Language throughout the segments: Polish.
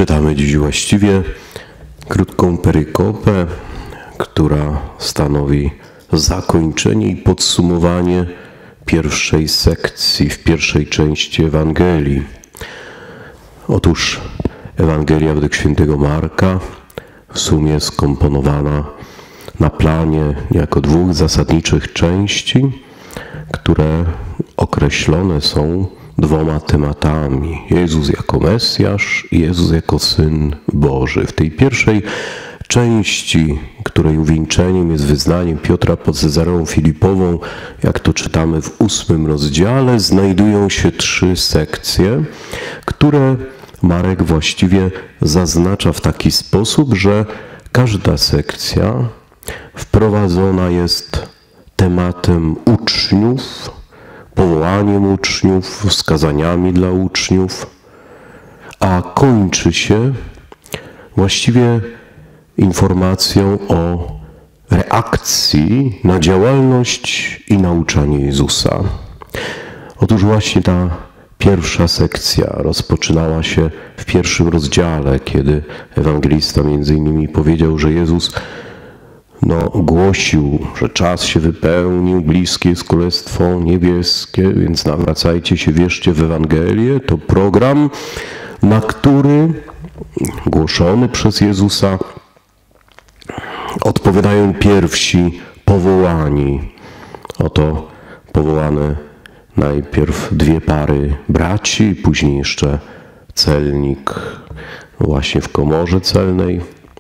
Czytamy dziś właściwie krótką perykopę, która stanowi zakończenie i podsumowanie pierwszej sekcji w pierwszej części Ewangelii. Otóż Ewangelia według świętego Marka w sumie skomponowana na planie jako dwóch zasadniczych części, które określone są dwoma tematami. Jezus jako Mesjasz i Jezus jako Syn Boży. W tej pierwszej części, której uwieńczeniem jest wyznanie Piotra pod Cezareą Filipową, jak to czytamy w 8 rozdziale, znajdują się 3 sekcje, które Marek właściwie zaznacza w taki sposób, że każda sekcja wprowadzona jest tematem uczniów, powołaniem uczniów, wskazaniami dla uczniów, a kończy się właściwie informacją o reakcji na działalność i nauczanie Jezusa. Otóż właśnie ta pierwsza sekcja rozpoczynała się w 1 rozdziale, kiedy ewangelista między innymi powiedział, że Jezus głosił, że czas się wypełnił, bliskie jest Królestwo Niebieskie, więc nawracajcie się, wierzcie w Ewangelię. To program, na który głoszony przez Jezusa odpowiadają pierwsi powołani. Oto powołane najpierw 2 pary braci, później jeszcze celnik właśnie w komorze celnej.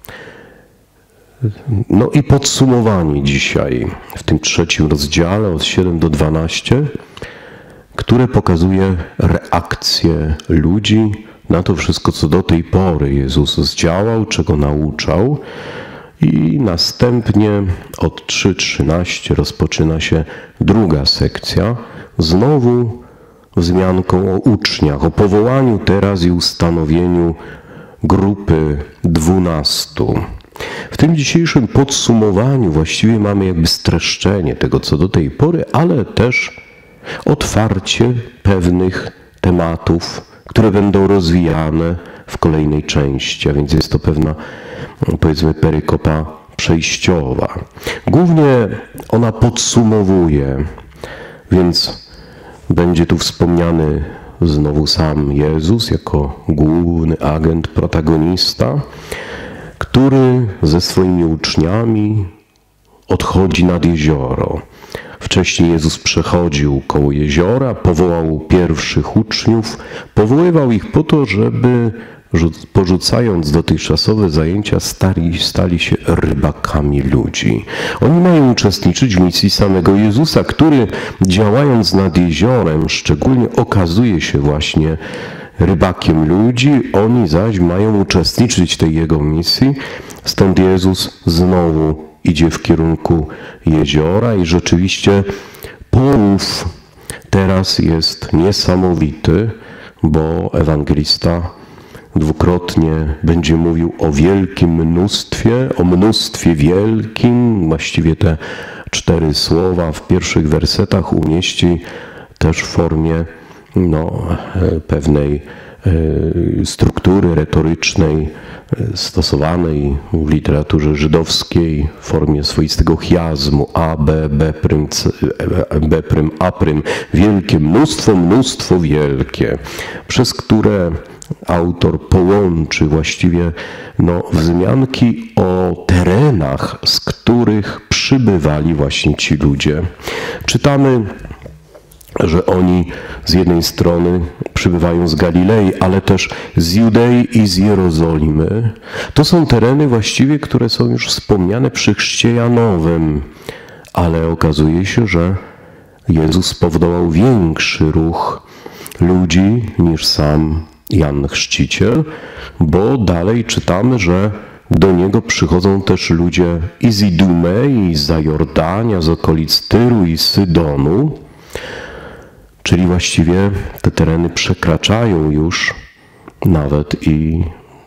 No i podsumowanie dzisiaj w tym 3 rozdziale od 7 do 12, które pokazuje reakcję ludzi na to wszystko, co do tej pory Jezus zdziałał, czego nauczał. I następnie od 3:13 rozpoczyna się druga sekcja, znowu wzmianką o uczniach, o powołaniu teraz i ustanowieniu grupy 12. W tym dzisiejszym podsumowaniu właściwie mamy jakby streszczenie tego, co do tej pory, ale też otwarcie pewnych tematów, które będą rozwijane w kolejnej części, a więc jest to pewna, powiedzmy, perykopa przejściowa. Głównie ona podsumowuje, więc będzie tu wspomniany znowu sam Jezus jako główny agent, protagonista, który ze swoimi uczniami odchodzi nad jezioro. Wcześniej Jezus przechodził koło jeziora, powołał pierwszych uczniów, powoływał ich po to, żeby porzucając dotychczasowe zajęcia stali się rybakami ludzi. Oni mają uczestniczyć w misji samego Jezusa, który działając nad jeziorem szczególnie okazuje się właśnie rybakiem ludzi, oni zaś mają uczestniczyć w tej Jego misji. Stąd Jezus znowu idzie w kierunku jeziora i rzeczywiście połów teraz jest niesamowity, bo ewangelista dwukrotnie będzie mówił o wielkim mnóstwie, o mnóstwie wielkim. Właściwie te 4 słowa w pierwszych wersetach umieści też w formie pewnej struktury retorycznej stosowanej w literaturze żydowskiej w formie swoistego chiazmu a, b, b prym, a prym, wielkie mnóstwo, mnóstwo wielkie, przez które autor połączy właściwie wzmianki o terenach, z których przybywali właśnie ci ludzie. Czytamy, że oni z jednej strony przybywają z Galilei, ale też z Judei i z Jerozolimy. To są tereny właściwie, które są już wspomniane przy chrzcie Janowym, ale okazuje się, że Jezus spowodował większy ruch ludzi niż sam Jan Chrzciciel, bo dalej czytamy, że do Niego przychodzą też ludzie i z Idumei, i z Jordania, z okolic Tyru i Sydonu, czyli właściwie te tereny przekraczają już nawet i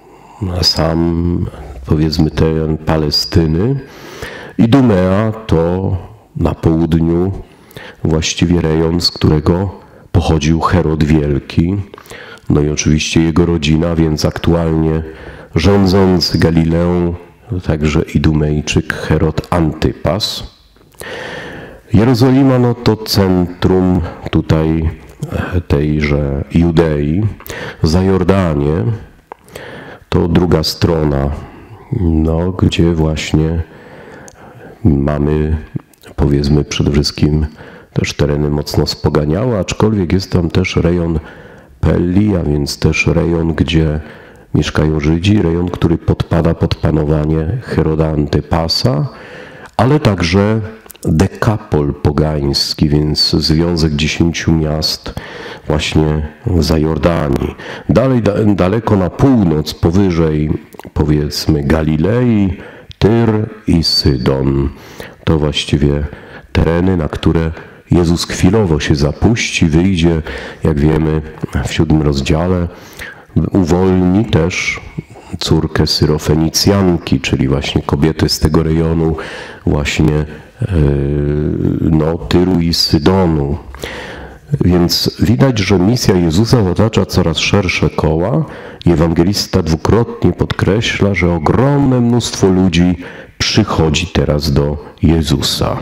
sam, powiedzmy, teren Palestyny. Idumea to na południu właściwie rejon, z którego pochodził Herod Wielki. no i oczywiście jego rodzina, więc aktualnie rządzący Galileą, także Idumejczyk Herod Antypas. Jerozolima, no to centrum tutaj tejże Judei. Za Jordanię to druga strona, no, gdzie właśnie mamy, powiedzmy, przede wszystkim też tereny mocno spoganiałe, aczkolwiek jest tam też rejon Pelli, a więc też rejon, gdzie mieszkają Żydzi, rejon, który podpada pod panowanie Heroda Antypasa, ale także dekapol pogański, więc związek 10 miast właśnie za Jordanii. Dalej, daleko na północ, powyżej, powiedzmy, Galilei, Tyr i Sydon. To właściwie tereny, na które Jezus chwilowo się zapuści, wyjdzie, jak wiemy, w 7 rozdziale, uwolni też córkę Syrofenicjanki, czyli właśnie kobiety z tego rejonu właśnie no, Tyru i Sydonu. Więc widać, że misja Jezusa otacza coraz szersze koła i ewangelista dwukrotnie podkreśla, że ogromne mnóstwo ludzi przychodzi teraz do Jezusa.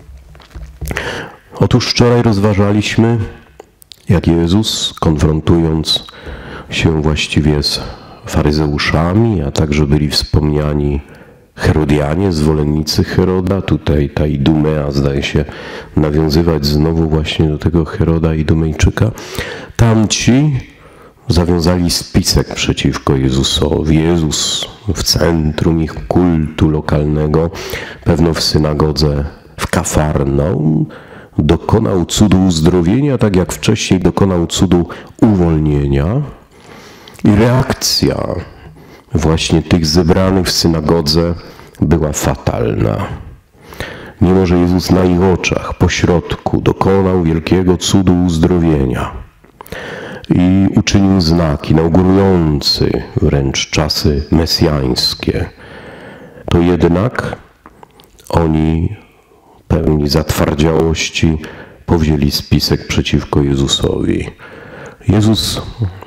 Otóż wczoraj rozważaliśmy, jak Jezus, konfrontując się właściwie z faryzeuszami, a także byli wspomniani Herodianie, zwolennicy Heroda, tutaj ta Idumea zdaje się nawiązywać znowu właśnie do tego Heroda Idumejczyka. Tamci zawiązali spisek przeciwko Jezusowi. Jezus w centrum ich kultu lokalnego, pewno w synagodze w Kafarnaum, dokonał cudu uzdrowienia, tak jak wcześniej dokonał cudu uwolnienia. I reakcja właśnie tych zebranych w synagodze była fatalna. Mimo że Jezus na ich oczach, pośrodku, dokonał wielkiego cudu uzdrowienia i uczynił znak inaugurujący wręcz czasy mesjańskie, to jednak oni, pełni zatwardziałości, powzięli spisek przeciwko Jezusowi. Jezus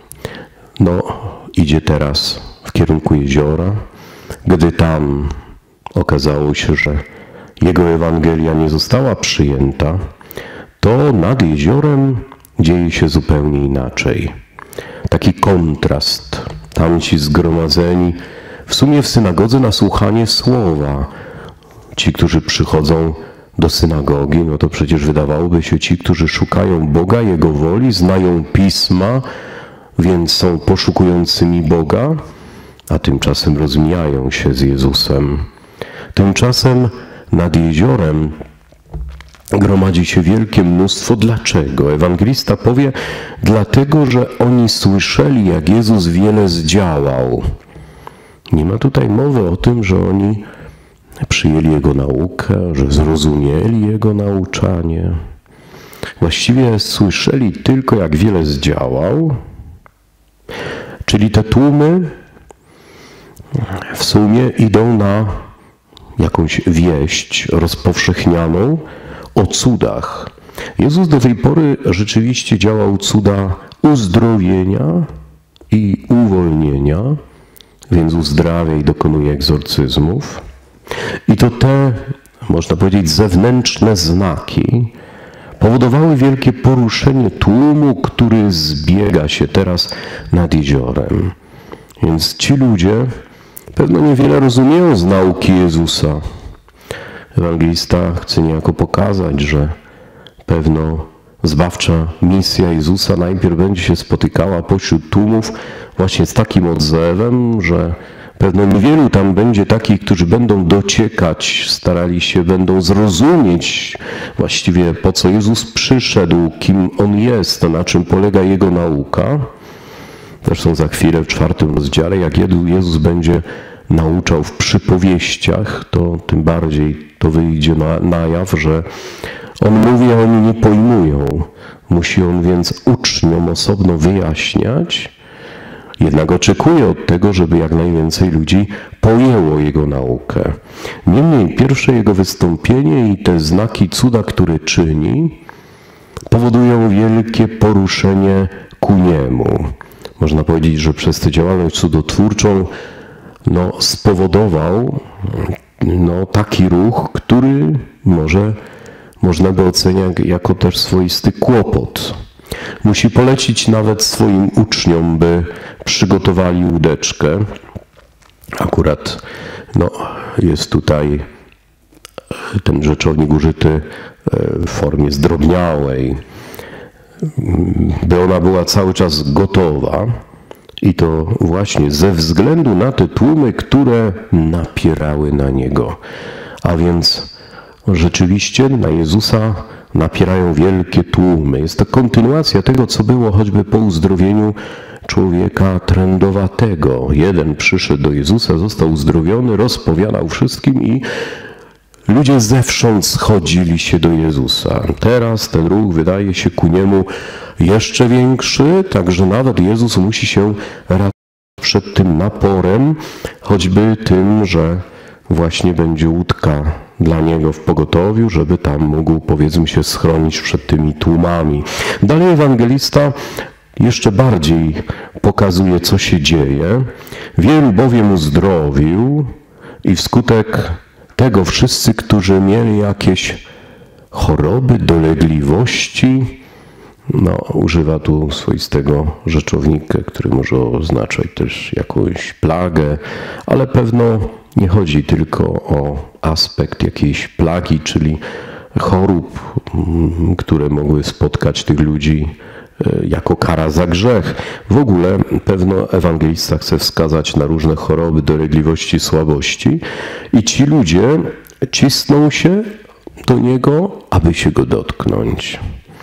idzie teraz w kierunku jeziora. Gdy tam okazało się, że jego Ewangelia nie została przyjęta, to nad jeziorem dzieje się zupełnie inaczej. Taki kontrast. Tamci zgromadzeni w sumie w synagodze na słuchanie słowa. Ci, którzy przychodzą do synagogi, no to przecież wydawałoby się ci, którzy szukają Boga, Jego woli, znają Pisma, więc są poszukującymi Boga, a tymczasem rozmijają się z Jezusem. Tymczasem nad jeziorem gromadzi się wielkie mnóstwo. Dlaczego? Ewangelista powie, dlatego, że oni słyszeli, jak Jezus wiele zdziałał. Nie ma tutaj mowy o tym, że oni przyjęli Jego naukę, że zrozumieli Jego nauczanie. Właściwie słyszeli tylko, jak wiele zdziałał, czyli te tłumy w sumie idą na jakąś wieść rozpowszechnianą o cudach. Jezus do tej pory rzeczywiście działał cuda uzdrowienia i uwolnienia, więc uzdrawia i dokonuje egzorcyzmów. I to te, można powiedzieć, zewnętrzne znaki powodowały wielkie poruszenie tłumu, który zbiega się teraz nad jeziorem. Więc ci ludzie pewno niewiele rozumieją z nauki Jezusa. Ewangelista chce niejako pokazać, że pewno zbawcza misja Jezusa najpierw będzie się spotykała pośród tłumów właśnie z takim odzewem, że pewno niewielu tam będzie takich, którzy będą dociekać, starali się, będą zrozumieć właściwie, po co Jezus przyszedł, kim On jest, na czym polega Jego nauka. Zresztą za chwilę w 4 rozdziale, jak Jezus będzie nauczał w przypowieściach, to tym bardziej to wyjdzie na jaw, że On mówi, a oni nie pojmują. Musi On więc uczniom osobno wyjaśniać. Jednak oczekuje od tego, żeby jak najwięcej ludzi pojęło Jego naukę. Niemniej pierwsze Jego wystąpienie i te znaki cuda, które czyni, powodują wielkie poruszenie ku Niemu. można powiedzieć, że przez tę działalność cudotwórczą spowodował taki ruch, który można by oceniać jako też swoisty kłopot. Musi polecić nawet swoim uczniom, by przygotowali łódeczkę. Akurat jest tutaj ten rzeczownik użyty w formie zdrobniałej, by ona była cały czas gotowa i to właśnie ze względu na te tłumy, które napierały na Niego. A więc rzeczywiście na Jezusa napierają wielkie tłumy. Jest to kontynuacja tego, co było choćby po uzdrowieniu człowieka trędowatego. Jeden przyszedł do Jezusa, został uzdrowiony, rozpowiadał wszystkim i ludzie zewsząd schodzili się do Jezusa. Teraz ten ruch wydaje się ku Niemu jeszcze większy, także nawet Jezus musi się ratować przed tym naporem, choćby tym, że właśnie będzie łódka dla Niego w pogotowiu, żeby tam mógł, powiedzmy, się schronić przed tymi tłumami. Dalej ewangelista jeszcze bardziej pokazuje, co się dzieje. Wielu bowiem uzdrowił i wskutek tego wszyscy, którzy mieli jakieś choroby, dolegliwości, używa tu swoistego rzeczownika, który może oznaczać też jakąś plagę, ale pewno nie chodzi tylko o aspekt jakiejś plagi, czyli chorób, które mogły spotkać tych ludzi jako kara za grzech. W ogóle pewno ewangelista chce wskazać na różne choroby, dolegliwości, słabości i ci ludzie cisną się do Niego, aby się Go dotknąć.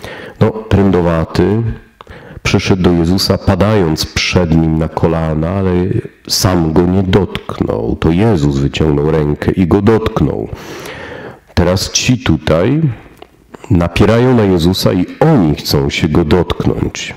Trędowaty przyszedł do Jezusa, padając przed Nim na kolana, ale sam Go nie dotknął. To Jezus wyciągnął rękę i Go dotknął. Teraz ci tutaj napierają na Jezusa i oni chcą się Go dotknąć.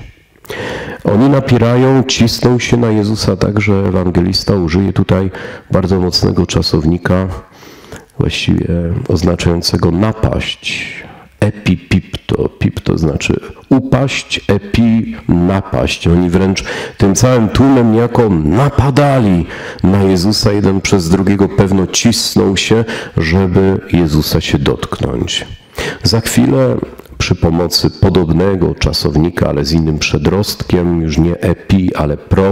Oni napierają, cisną się na Jezusa, tak że ewangelista użyje tutaj bardzo mocnego czasownika, właściwie oznaczającego napaść. Epipipto. Pipto znaczy upaść, epi napaść. Oni wręcz tym całym tłumem niejako napadali na Jezusa. Jeden przez drugiego pewno cisnął się, żeby Jezusa się dotknąć. Za chwilę przy pomocy podobnego czasownika, ale z innym przedrostkiem, już nie epi, ale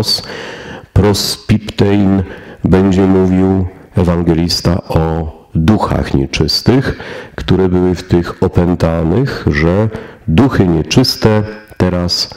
prospiptein, będzie mówił ewangelista o duchach nieczystych, które były w tych opętanych, że duchy nieczyste teraz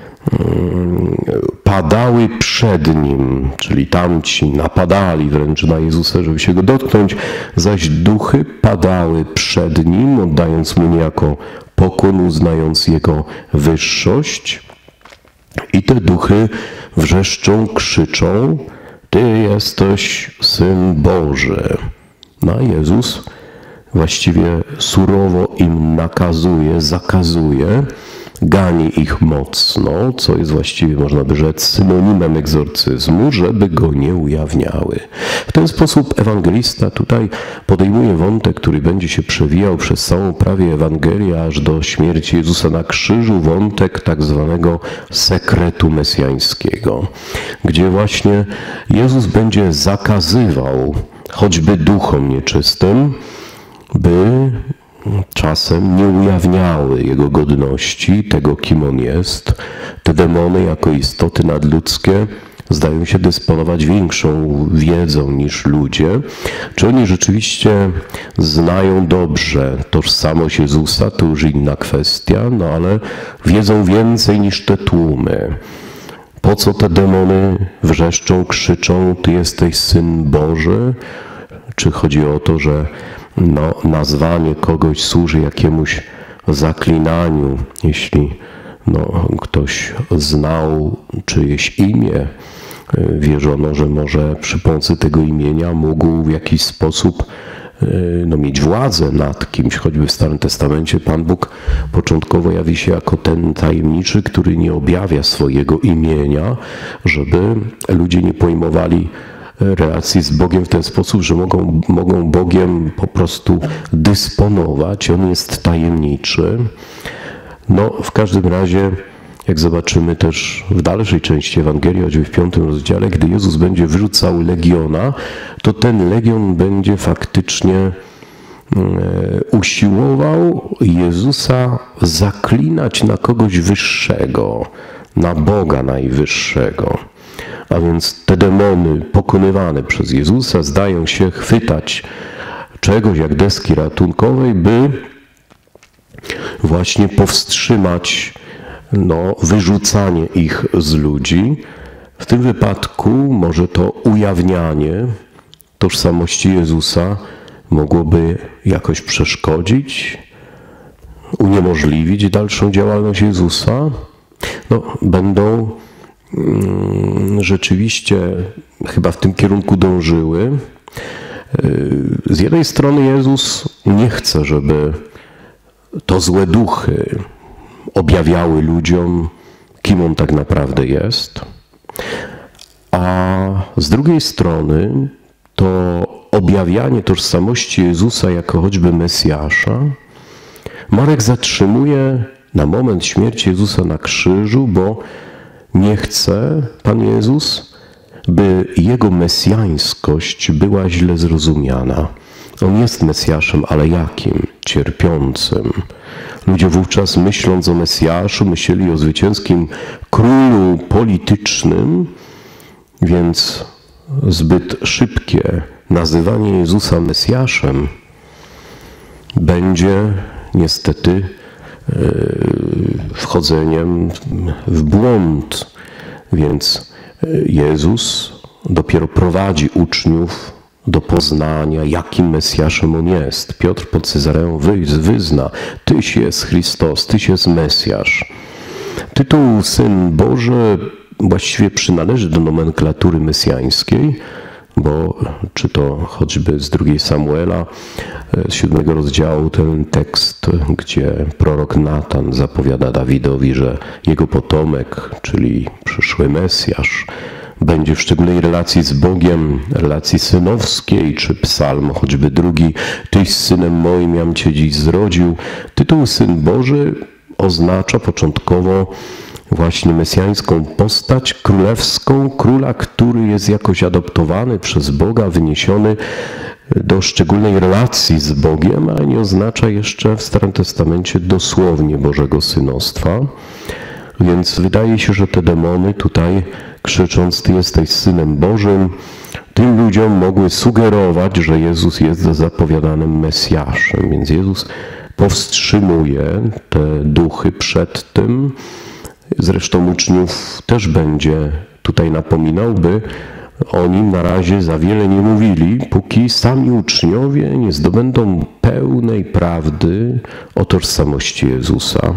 padały przed Nim, czyli tamci napadali wręcz na Jezusa, żeby się Go dotknąć, zaś duchy padały przed Nim, oddając Mu niejako pokłon, uznając Jego wyższość. I te duchy wrzeszczą, krzyczą: Ty jesteś Syn Boży. A Jezus właściwie surowo im nakazuje, zakazuje, gani ich mocno, co jest właściwie, można by rzec, synonimem egzorcyzmu, żeby go nie ujawniały. W ten sposób ewangelista tutaj podejmuje wątek, który będzie się przewijał przez całą prawie Ewangelię aż do śmierci Jezusa na krzyżu, wątek tak zwanego sekretu mesjańskiego, gdzie właśnie Jezus będzie zakazywał choćby duchom nieczystym, by czasem nie ujawniały Jego godności, tego, kim On jest. Te demony jako istoty nadludzkie zdają się dysponować większą wiedzą niż ludzie. Czy oni rzeczywiście znają dobrze tożsamość Jezusa, to już inna kwestia, ale wiedzą więcej niż te tłumy. Po co te demony wrzeszczą, krzyczą: Ty jesteś Syn Boży? Czy chodzi o to, że nazwanie kogoś służy jakiemuś zaklinaniu, jeśli ktoś znał czyjeś imię, wierzono, że może przy pomocy tego imienia mógł w jakiś sposób mieć władzę nad kimś, choćby w Starym Testamencie Pan Bóg początkowo jawi się jako ten tajemniczy, który nie objawia swojego imienia, żeby ludzie nie pojmowali relacji z Bogiem w ten sposób, że mogą Bogiem po prostu dysponować. On jest tajemniczy. W każdym razie jak zobaczymy też w dalszej części Ewangelii, choćby w 5 rozdziale, gdy Jezus będzie wyrzucał legiona, to ten legion będzie faktycznie usiłował Jezusa zaklinać na kogoś wyższego, na Boga najwyższego. A więc te demony pokonywane przez Jezusa zdają się chwytać czegoś jak deski ratunkowej, by właśnie powstrzymać wyrzucanie ich z ludzi. W tym wypadku może to ujawnianie tożsamości Jezusa mogłoby jakoś przeszkodzić, uniemożliwić dalszą działalność Jezusa. Będą rzeczywiście chyba w tym kierunku dążyły. Z jednej strony Jezus nie chce, żeby to złe duchy objawiały ludziom, kim On tak naprawdę jest, a z drugiej strony to objawianie tożsamości Jezusa jako choćby Mesjasza Marek zatrzymuje na moment śmierci Jezusa na krzyżu, bo nie chce Pan Jezus, by Jego mesjańskość była źle zrozumiana. On jest Mesjaszem, ale jakim? Cierpiącym. Ludzie wówczas, myśląc o Mesjaszu, myśleli o zwycięskim królu politycznym, więc zbyt szybkie nazywanie Jezusa Mesjaszem będzie niestety wchodzeniem w błąd. Więc Jezus dopiero prowadzi uczniów do poznania, jakim Mesjaszem On jest. Piotr pod Cezareą wyzna: Tyś jest Chrystus, Tyś jest Mesjasz. Tytuł Syn Boży właściwie przynależy do nomenklatury mesjańskiej, bo czy to choćby z 2 Samuela, z 7 rozdziału, ten tekst, gdzie prorok Natan zapowiada Dawidowi, że jego potomek, czyli przyszły Mesjasz, będzie w szczególnej relacji z Bogiem, relacji synowskiej, czy psalm, choćby 2, Tyś synem moim, jam Cię dziś zrodził. Tytuł Syn Boży oznacza początkowo właśnie mesjańską postać królewską, króla, który jest jakoś adoptowany przez Boga, wyniesiony do szczególnej relacji z Bogiem, a nie oznacza jeszcze w Starym Testamencie dosłownie Bożego synostwa. Więc wydaje się, że te demony tutaj, krzycząc: Ty jesteś Synem Bożym, tym ludziom mogły sugerować, że Jezus jest zapowiadanym Mesjaszem. Więc Jezus powstrzymuje te duchy przed tym. Zresztą uczniów też będzie tutaj napominał, by oni na razie za wiele nie mówili, póki sami uczniowie nie zdobędą pełnej prawdy o tożsamości Jezusa.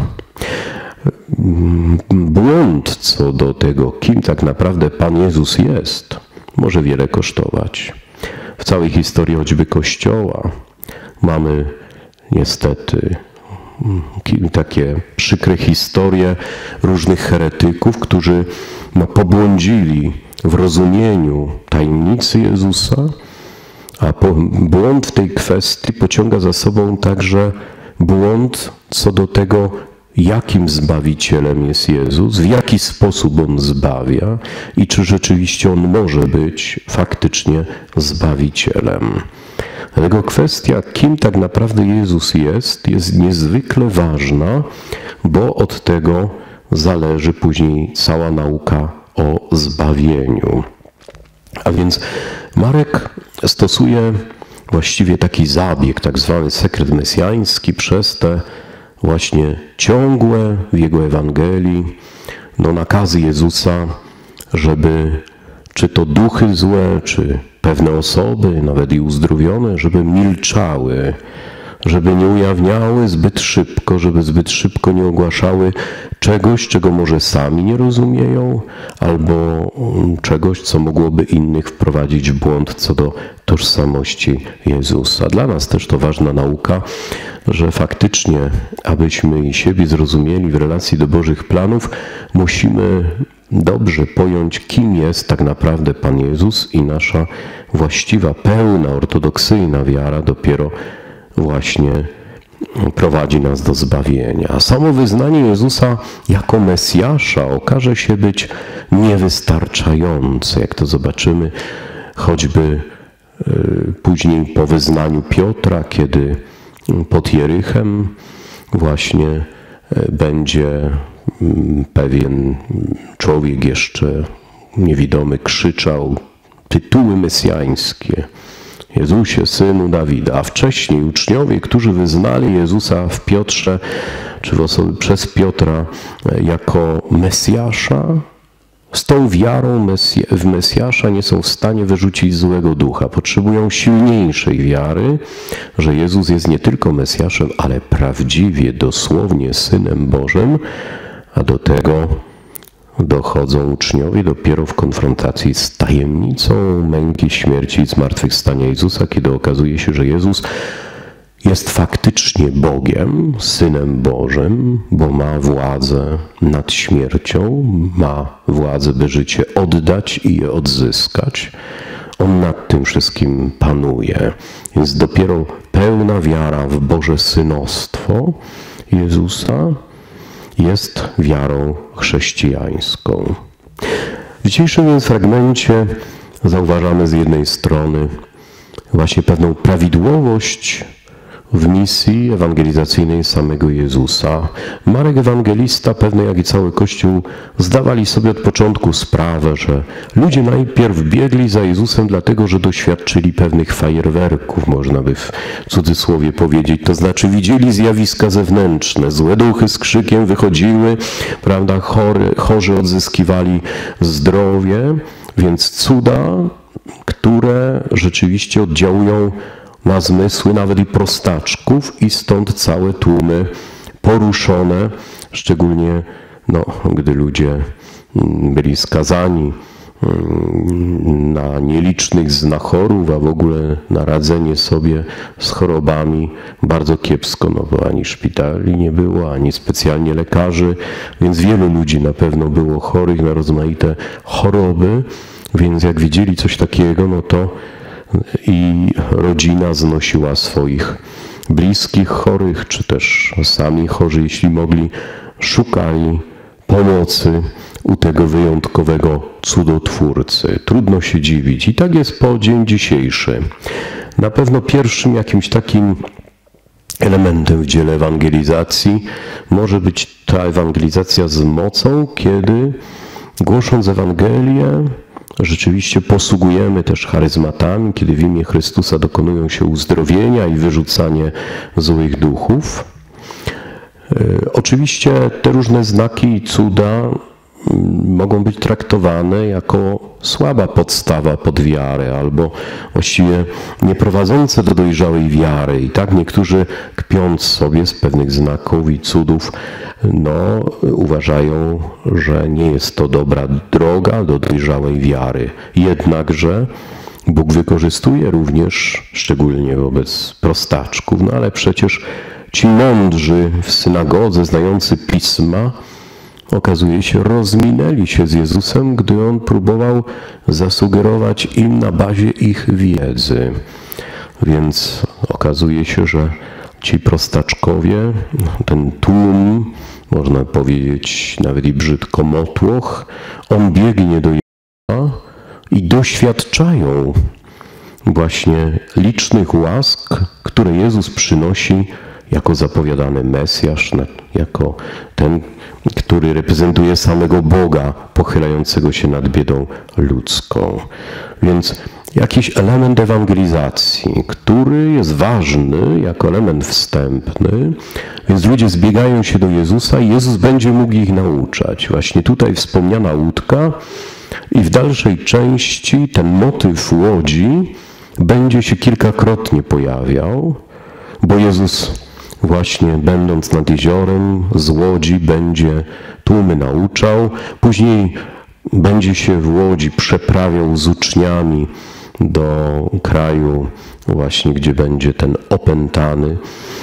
Błąd co do tego, kim tak naprawdę Pan Jezus jest, może wiele kosztować. W całej historii choćby Kościoła mamy niestety takie przykre historie różnych heretyków, którzy pobłądzili w rozumieniu tajemnicy Jezusa, a błąd w tej kwestii pociąga za sobą także błąd co do tego, jakim Zbawicielem jest Jezus, w jaki sposób On zbawia i czy rzeczywiście On może być faktycznie Zbawicielem. Dlatego kwestia, kim tak naprawdę Jezus jest niezwykle ważna, bo od tego zależy później cała nauka o zbawieniu. A więc Marek stosuje właściwie taki zabieg, tak zwany sekret mesjański, przez te właśnie ciągłe w jego Ewangelii nakazy Jezusa, żeby czy to duchy złe, czy pewne osoby, nawet i uzdrowione, żeby milczały, żeby nie ujawniały zbyt szybko, żeby zbyt szybko nie ogłaszały czegoś, czego może sami nie rozumieją, albo czegoś, co mogłoby innych wprowadzić w błąd co do tożsamości Jezusa. Dla nas też to ważna nauka, że faktycznie, abyśmy i siebie zrozumieli w relacji do Bożych planów, musimy dobrze pojąć, kim jest tak naprawdę Pan Jezus, i nasza właściwa, pełna, ortodoksyjna wiara dopiero właśnie prowadzi nas do zbawienia. A samo wyznanie Jezusa jako Mesjasza okaże się być niewystarczające, jak to zobaczymy choćby później po wyznaniu Piotra, kiedy pod Jerychem właśnie będzie pewien człowiek jeszcze niewidomy krzyczał tytuły mesjańskie. Jezusie, Synu Dawida, a wcześniej uczniowie, którzy wyznali Jezusa w Piotrze, czy przez Piotra jako Mesjasza, z tą wiarą w Mesjasza nie są w stanie wyrzucić złego ducha. Potrzebują silniejszej wiary, że Jezus jest nie tylko Mesjaszem, ale prawdziwie, dosłownie Synem Bożym, a do tego dochodzą uczniowie dopiero w konfrontacji z tajemnicą męki, śmierci i zmartwychwstania Jezusa, kiedy okazuje się, że Jezus jest faktycznie Bogiem, Synem Bożym, bo ma władzę nad śmiercią, ma władzę, by życie oddać i je odzyskać. On nad tym wszystkim panuje. Więc dopiero pełna wiara w Boże synostwo Jezusa jest wiarą chrześcijańską. W dzisiejszym więc fragmencie zauważamy z jednej strony właśnie pewną prawidłowość w misji ewangelizacyjnej samego Jezusa. Marek Ewangelista, pewnie jak i cały Kościół, zdawali sobie od początku sprawę, że ludzie najpierw biegli za Jezusem dlatego, że doświadczyli pewnych fajerwerków, można by w cudzysłowie powiedzieć, to znaczy widzieli zjawiska zewnętrzne, złe duchy z krzykiem wychodziły, prawda, chorzy odzyskiwali zdrowie, więc cuda, które rzeczywiście oddziałują na zmysły nawet i prostaczków i stąd całe tłumy poruszone, szczególnie gdy ludzie byli skazani na nielicznych znachorów, a w ogóle na radzenie sobie z chorobami bardzo kiepsko, bo ani szpitali nie było, ani specjalnie lekarzy, więc wielu ludzi na pewno było chorych na rozmaite choroby, więc jak widzieli coś takiego, to i rodzina znosiła swoich bliskich chorych, czy też sami chorzy, jeśli mogli, szukali pomocy u tego wyjątkowego cudotwórcy. Trudno się dziwić. I tak jest po dzień dzisiejszy. Na pewno pierwszym jakimś takim elementem w dziele ewangelizacji może być ta ewangelizacja z mocą, kiedy głosząc Ewangelię, rzeczywiście posługujemy też charyzmatami, kiedy w imię Chrystusa dokonują się uzdrowienia i wyrzucanie złych duchów. Oczywiście te różne znaki i cuda mogą być traktowane jako słaba podstawa pod wiarę, albo właściwie nie prowadzące do dojrzałej wiary. I tak niektórzy, kpiąc sobie z pewnych znaków i cudów, uważają, że nie jest to dobra droga do dojrzałej wiary. Jednakże Bóg wykorzystuje również, szczególnie wobec prostaczków, ale przecież ci mądrzy w synagodze, znający Pisma, okazuje się, rozminęli się z Jezusem, gdy On próbował zasugerować im na bazie ich wiedzy. Więc okazuje się, że ci prostaczkowie, ten tłum, można powiedzieć nawet i brzydko motłoch, on biegnie do Jezusa i doświadczają właśnie licznych łask, które Jezus przynosi jako zapowiadany Mesjasz, jako ten, który reprezentuje samego Boga pochylającego się nad biedą ludzką. Więc jakiś element ewangelizacji, który jest ważny jako element wstępny, więc ludzie zbiegają się do Jezusa i Jezus będzie mógł ich nauczać. Właśnie tutaj wspomniana łódka i w dalszej części ten motyw łodzi będzie się kilkakrotnie pojawiał, bo Jezus właśnie będąc nad jeziorem z łodzi będzie tłumy nauczał, później będzie się w łodzi przeprawiał z uczniami do kraju właśnie, gdzie będzie ten opętany,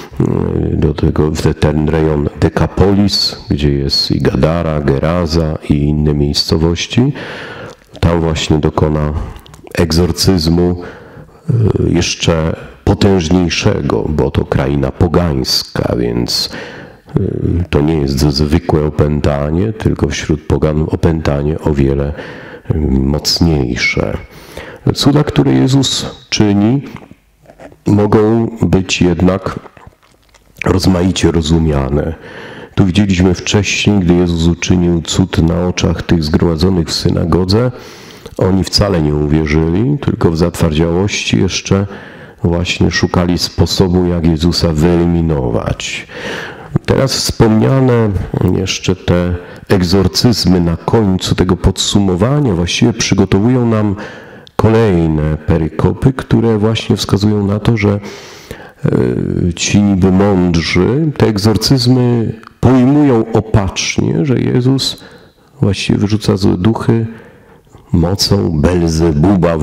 ten rejon Dekapolis, gdzie jest i Gadara, Geraza i inne miejscowości. Tam właśnie dokona egzorcyzmu jeszcze potężniejszego, bo to kraina pogańska, więc to nie jest zwykłe opętanie, tylko wśród pogan opętanie o wiele mocniejsze. Cuda, które Jezus czyni, mogą być jednak rozmaicie rozumiane. Tu widzieliśmy wcześniej, gdy Jezus uczynił cud na oczach tych zgromadzonych w synagodze, oni wcale nie uwierzyli, tylko w zatwardziałości jeszcze właśnie szukali sposobu, jak Jezusa wyeliminować. Teraz wspomniane jeszcze te egzorcyzmy na końcu tego podsumowania właściwie przygotowują nam kolejne perykopy, które właśnie wskazują na to, że ci niby mądrzy te egzorcyzmy pojmują opacznie, że Jezus właściwie wyrzuca złe duchy mocą Belzebuba,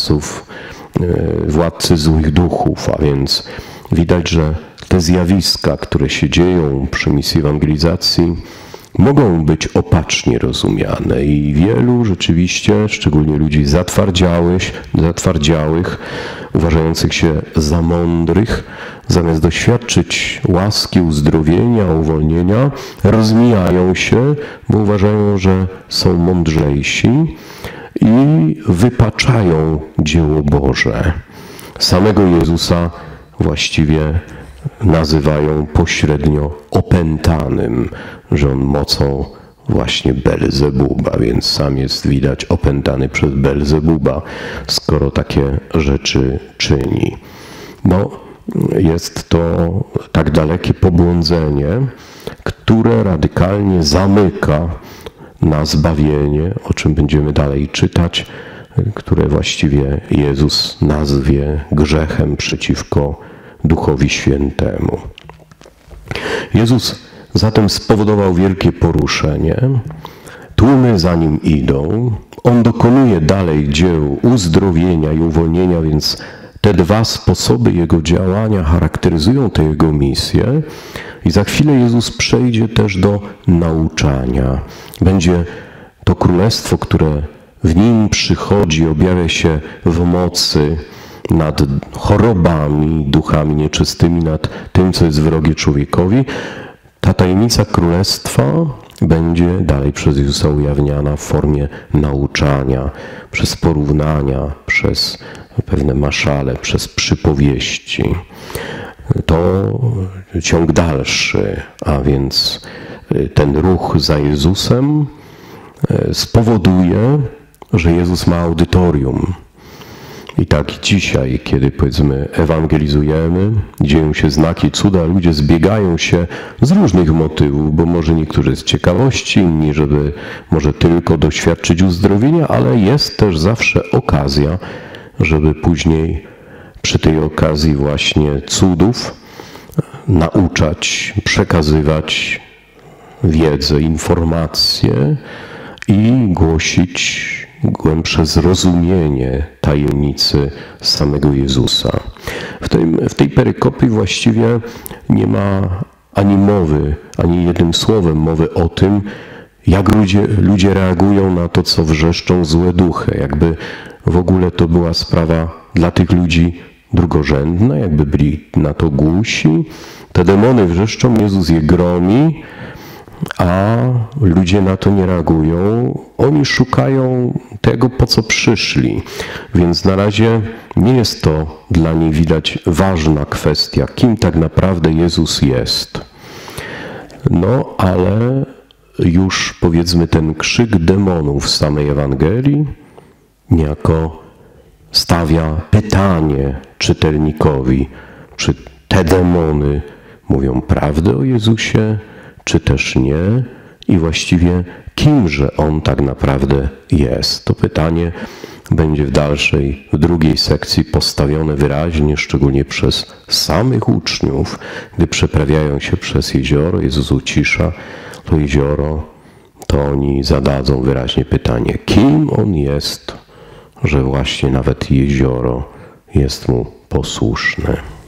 władcy złych duchów, a więc widać, że te zjawiska, które się dzieją przy misji ewangelizacji, mogą być opacznie rozumiane i wielu rzeczywiście, szczególnie ludzi zatwardziałych, uważających się za mądrych, zamiast doświadczyć łaski, uzdrowienia, uwolnienia, rozmijają się, bo uważają, że są mądrzejsi i wypaczają dzieło Boże. Samego Jezusa właściwie nazywają pośrednio opętanym, że on mocą właśnie Belzebuba, więc sam jest widać opętany przez Belzebuba, skoro takie rzeczy czyni. No, jest to tak dalekie pobłądzenie, które radykalnie zamyka na zbawienie, o czym będziemy dalej czytać, które właściwie Jezus nazwie grzechem przeciwko Duchowi Świętemu. Jezus zatem spowodował wielkie poruszenie. Tłumy za nim idą. On dokonuje dalej dzieł uzdrowienia i uwolnienia, więc te dwa sposoby Jego działania charakteryzują tę Jego misję. I za chwilę Jezus przejdzie też do nauczania. Będzie to królestwo, które w Nim przychodzi, objawia się w mocy nad chorobami, duchami nieczystymi, nad tym, co jest wrogie człowiekowi. Ta tajemnica królestwa będzie dalej przez Jezusa ujawniana w formie nauczania, przez porównania, przez pewne maszale, przez przypowieści. To ciąg dalszy, a więc ten ruch za Jezusem spowoduje, że Jezus ma audytorium. I tak dzisiaj, kiedy powiedzmy ewangelizujemy, dzieją się znaki, cuda, ludzie zbiegają się z różnych motywów, bo może niektórzy z ciekawości, inni, żeby może tylko doświadczyć uzdrowienia, ale jest też zawsze okazja, żeby później przy tej okazji właśnie cudów nauczać, przekazywać wiedzę, informacje i głosić głębsze zrozumienie tajemnicy samego Jezusa. W tej perykopie właściwie nie ma ani mowy, ani jednym słowem mowy o tym, jak ludzie reagują na to, co wrzeszczą złe duchy. Jakby w ogóle to była sprawa dla tych ludzi drugorzędna, jakby byli na to głusi. Te demony wrzeszczą, Jezus je gromi, a ludzie na to nie reagują. Oni szukają tego, po co przyszli. Więc na razie nie jest to dla nich widać ważna kwestia, kim tak naprawdę Jezus jest. No, ale już powiedzmy ten krzyk demonów w samej Ewangelii niejako stawia pytanie czytelnikowi, czy te demony mówią prawdę o Jezusie, czy też nie i właściwie kimże On tak naprawdę jest. To pytanie będzie w drugiej sekcji postawione wyraźnie, szczególnie przez samych uczniów, gdy przeprawiają się przez jezioro, Jezus ucisza to jezioro, to oni zadadzą wyraźnie pytanie, kim On jest, że właśnie nawet jezioro jest Mu posłuszne.